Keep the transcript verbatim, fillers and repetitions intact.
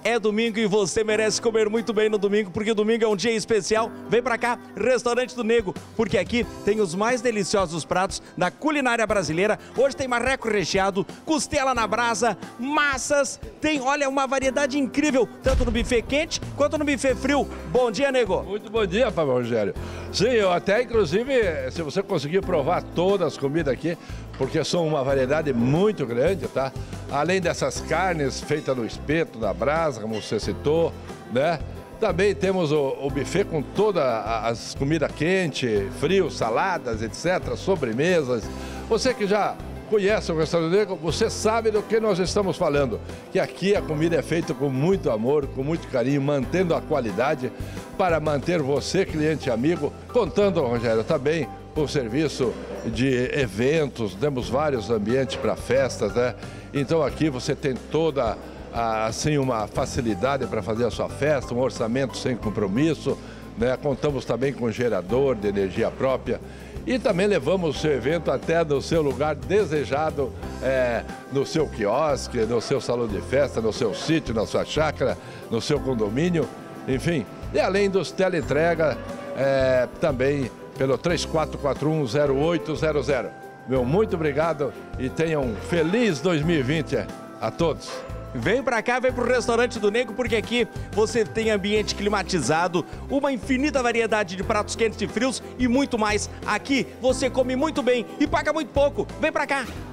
é domingo e você merece comer muito bem no domingo, porque domingo é um dia especial. Vem pra cá, Restaurante do Nego, porque aqui tem os mais deliciosos pratos da culinária brasileira. Hoje tem marreco recheado, costela na brasa, massas, tem, olha, uma variedade incrível, tanto no buffet quente quanto no buffet frio. Bom dia, Nego. Muito bom dia, Fábio Rogério. Sim, eu até, inclusive, se você conseguir provar todas as comidas aqui, porque são uma variedade muito grande, tá? Além dessas carnes feitas no espeto, na brasa, como você citou, né? Também temos o, o buffet com todas as comidas quentes, frios, saladas, etcétera, sobremesas. Você que já conhece o Restaurante Nego, você sabe do que nós estamos falando. Que aqui a comida é feita com muito amor, com muito carinho, mantendo a qualidade para manter você, cliente e amigo, contando, Rogério, também o serviço de eventos, temos vários ambientes para festas, né? Então aqui você tem toda assim uma facilidade para fazer a sua festa, um orçamento sem compromisso, né? Contamos também com gerador de energia própria e também levamos o seu evento até no seu lugar desejado, é, no seu quiosque, no seu salão de festa, no seu sítio, na sua chácara, no seu condomínio, enfim. E além dos teleentrega, é, também pelo três quatro quatro um, zero oito zero zero. Meu muito obrigado e tenham um feliz dois mil e vinte a todos. Vem pra cá, vem pro Restaurante do Nego, porque aqui você tem ambiente climatizado, uma infinita variedade de pratos quentes e frios e muito mais. Aqui você come muito bem e paga muito pouco. Vem pra cá!